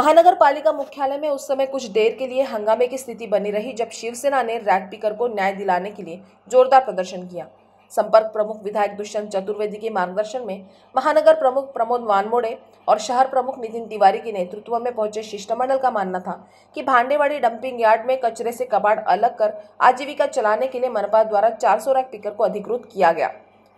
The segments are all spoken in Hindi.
महानगर पालिका मुख्यालय में उस समय कुछ देर के लिए हंगामे की स्थिति बनी रही जब शिवसेना ने रैग पिकर को न्याय दिलाने के लिए जोरदार प्रदर्शन किया। संपर्क प्रमुख विधायक दुष्यंत चतुर्वेदी के मार्गदर्शन में महानगर प्रमुख प्रमोद वानमोड़े और शहर प्रमुख नितिन तिवारी के नेतृत्व में पहुंचे शिष्टमंडल का मानना था कि भांडेवाड़ी डंपिंग यार्ड में कचरे से कबाड़ अलग कर आजीविका चलाने के लिए मनपा द्वारा 400 रैग पिकर को अधिकृत किया गया।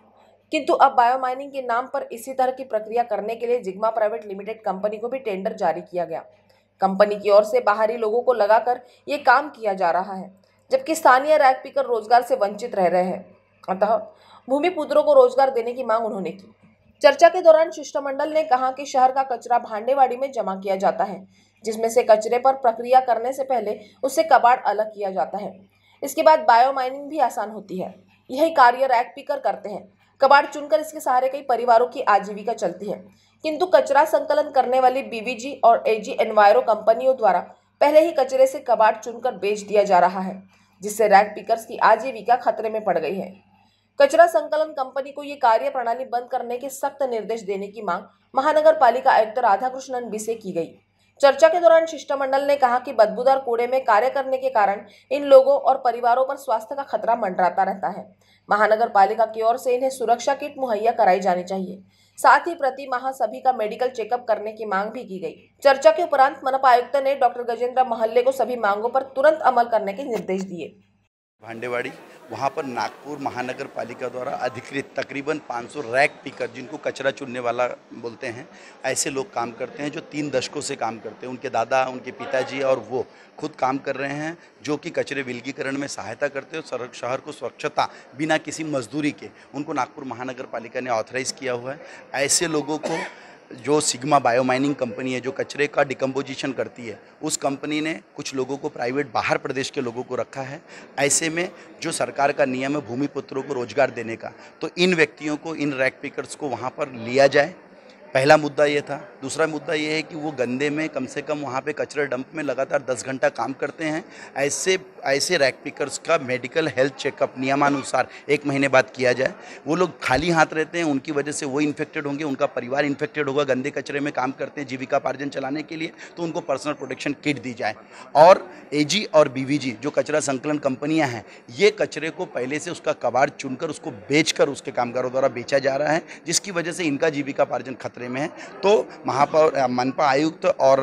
किंतु अब बायोमाइनिंग के नाम पर इसी तरह की प्रक्रिया करने के लिए जिग्मा प्राइवेट लिमिटेड कंपनी को भी टेंडर जारी किया गया। कंपनी की ओर से बाहरी लोगों को लगाकर ये काम किया जा रहा है, जबकि स्थानीय रैग पिकर रोजगार से वंचित रह रहे हैं। अतः भूमिपुत्रों को रोजगार देने की मांग उन्होंने की। चर्चा के दौरान शिष्टमंडल ने कहा कि शहर का कचरा भांडेवाड़ी में जमा किया जाता है, जिसमें से कचरे पर प्रक्रिया करने से पहले उससे कबाड़ अलग किया जाता है। इसके बाद बायोमाइनिंग भी आसान होती है। यही कार्य रैग पिकर करते हैं। कबाड़ चुनकर इसके सहारे कई परिवारों की आजीविका चलती है, किंतु कचरा संकलन करने वाली बीवीजी और एजी एनवायरो कंपनियों द्वारा पहले ही कचरे से कबाड़ चुनकर बेच दिया जा रहा है, जिससे रैग पिकर्स की आजीविका खतरे में पड़ गई है। कचरा संकलन कंपनी को ये कार्य प्रणाली बंद करने के सख्त निर्देश देने की मांग महानगर पालिका आयुक्त राधाकृष्णन बी से की गई। चर्चा के दौरान शिष्टमंडल ने कहा कि बदबूदार कूड़े में कार्य करने के कारण इन लोगों और परिवारों पर स्वास्थ्य का खतरा मंडराता रहता है। महानगर पालिका की ओर से इन्हें सुरक्षा किट मुहैया कराई जानी चाहिए। साथ ही प्रति माह सभी का मेडिकल चेकअप करने की मांग भी की गई। चर्चा के उपरांत मनपा आयुक्त ने डॉक्टर गजेंद्र महल्ले को सभी मांगों पर तुरंत अमल करने के निर्देश दिए। भांडेवाड़ी वहाँ पर नागपुर महानगर पालिका द्वारा अधिकृत तकरीबन 500 रैग पिकर, जिनको कचरा चुनने वाला बोलते हैं, ऐसे लोग काम करते हैं जो 3 दशकों से काम करते हैं। उनके दादा, उनके पिताजी और वो खुद काम कर रहे हैं, जो कि कचरे विलगीकरण में सहायता करते हैं। शहर को स्वच्छता बिना किसी मजदूरी के उनको नागपुर महानगर पालिका ने ऑथराइज़ किया हुआ है। ऐसे लोगों को जो सिग्मा बायोमाइनिंग कंपनी है जो कचरे का डिकम्पोजिशन करती है, उस कंपनी ने कुछ लोगों को प्राइवेट बाहर प्रदेश के लोगों को रखा है। ऐसे में जो सरकार का नियम है भूमिपुत्रों को रोजगार देने का, तो इन व्यक्तियों को, इन रैग पिकर्स को वहाँ पर लिया जाए। पहला मुद्दा ये था। दूसरा मुद्दा ये है कि वो गंदे में कम से कम वहाँ पे कचरा डंप में लगातार 10 घंटा काम करते हैं। ऐसे रैग पिकर्स का मेडिकल हेल्थ चेकअप नियमानुसार 1 महीने बाद किया जाए। वो लोग खाली हाथ रहते हैं, उनकी वजह से वो इन्फेक्टेड होंगे, उनका परिवार इन्फेक्टेड होगा। गंदे कचरे में काम करते हैं जीविकापार्जन चलाने के लिए, तो उनको पर्सनल प्रोटेक्शन किट दी जाए। और एजी और बीवीजी जो कचरा संकलन कंपनियाँ हैं, ये कचरे को पहले से उसका कबाड़ चुनकर उसको बेचकर उसके कामगारों द्वारा बेचा जा रहा है, जिसकी वजह से इनका जीविकापार्जन खतरे में है। तो मनपा आयुक्त और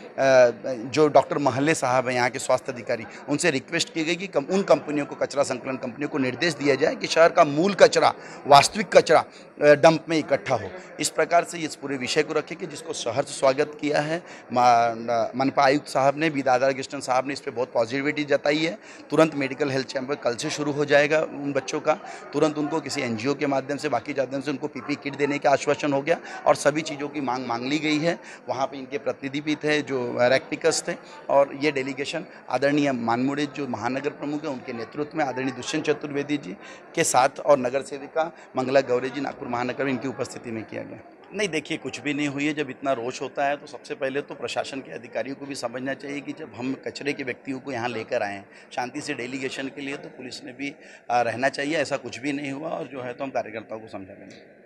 जो डॉक्टर महल्ले साहब हैं, यहाँ के स्वास्थ्य अधिकारी, उनसे रिक्वेस्ट की गई कि उन कंपनियों को, कचरा संकलन कंपनियों को निर्देश दिया जाए कि शहर का मूल कचरा, वास्तविक कचरा डंप में इकट्ठा हो। इस प्रकार से इस पूरे विषय को रखे कि जिसको शहर से स्वागत किया है मनपा आयुक्त साहब ने भी, राधाकृष्णन साहब ने इस पर बहुत पॉजिटिविटी जताई है। तुरंत मेडिकल हेल्थ चैम्बर कल से शुरू हो जाएगा उन बच्चों का। तुरंत उनको किसी एनजीओ के माध्यम से, बाकी माध्यम से उनको पीपी किट देने का आश्वासन हो गया और सभी चीज़ों की मांग ली गई है। वहाँ पे इनके प्रतिनिधि भी थे जो रैग पिकर्स थे, और ये डेलीगेशन आदरणीय मानमुड़े जो महानगर प्रमुख हैं उनके नेतृत्व में आदरणीय दुष्यंत चतुर्वेदी जी के साथ और नगर सेविका मंगला गौरे जी नागपुर महानगर में, इनकी उपस्थिति में किया गया। नहीं, देखिए, कुछ भी नहीं हुई है। जब इतना रोष होता है तो सबसे पहले तो प्रशासन के अधिकारियों को भी समझना चाहिए कि जब हम कचरे के व्यक्तियों को यहाँ लेकर आए हैं शांति से डेलीगेशन के लिए, तो पुलिस ने भी रहना चाहिए। ऐसा कुछ भी नहीं हुआ, और जो है तो हम कार्यकर्ताओं को समझा देंगे।